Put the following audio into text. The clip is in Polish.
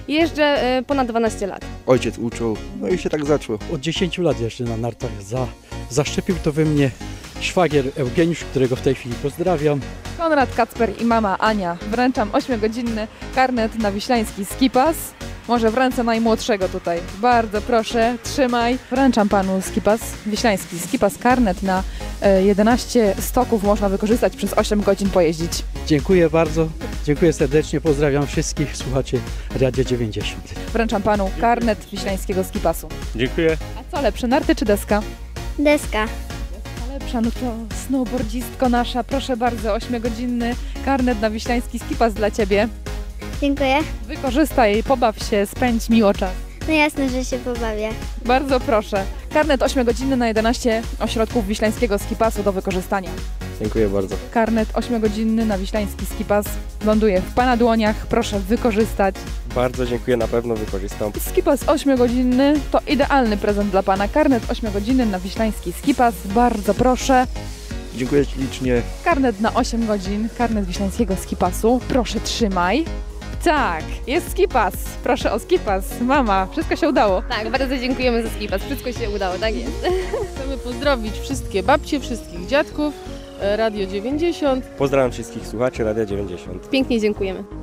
Jeżdżę ponad 12 lat. Ojciec uczył, no i się tak zaczęło. Od 10 lat jeszcze na nartach zaszczepił to we mnie szwagier Eugeniusz, którego w tej chwili pozdrawiam. Konrad Kacper i mama Ania. Wręczam 8-godzinny karnet na wiślański skipas. Może w ręce najmłodszego tutaj. Bardzo proszę, trzymaj. Wręczam panu skipas, wiślański skipas karnet na 11 stoków. Można wykorzystać przez 8 godzin pojeździć. Dziękuję bardzo, dziękuję serdecznie, pozdrawiam wszystkich słuchaczy Radia 90. Wręczam panu karnet wiślańskiego skipasu. Dziękuję. A co lepsze, narty czy deska? Deska. Lepsza, no to snowboardzistko nasza. Proszę bardzo, 8-godzinny karnet na wiślański skipas dla ciebie. Dziękuję. Wykorzystaj, pobaw się, spędź miło czas. No jasne, że się pobawię. Bardzo proszę. Karnet 8-godzinny na 11 ośrodków wiślańskiego skipasu do wykorzystania. Dziękuję bardzo. Karnet 8-godzinny na wiślański skipas ląduje w pana dłoniach. Proszę wykorzystać. Bardzo dziękuję, na pewno wykorzystam. Skipas 8-godzinny to idealny prezent dla pana. Karnet 8-godzinny na wiślański skipas. Bardzo proszę. Dziękuję ślicznie. Karnet na 8 godzin. Karnet wiślańskiego skipasu. Proszę trzymaj. Tak, jest skipas. Proszę o skipas. Mama, wszystko się udało. Tak, bardzo dziękujemy za skipas. Wszystko się udało, tak jest. Chcemy pozdrowić wszystkie babcie, wszystkich dziadków, Radio 90. Pozdrawiam wszystkich słuchaczy Radia 90. Pięknie dziękujemy.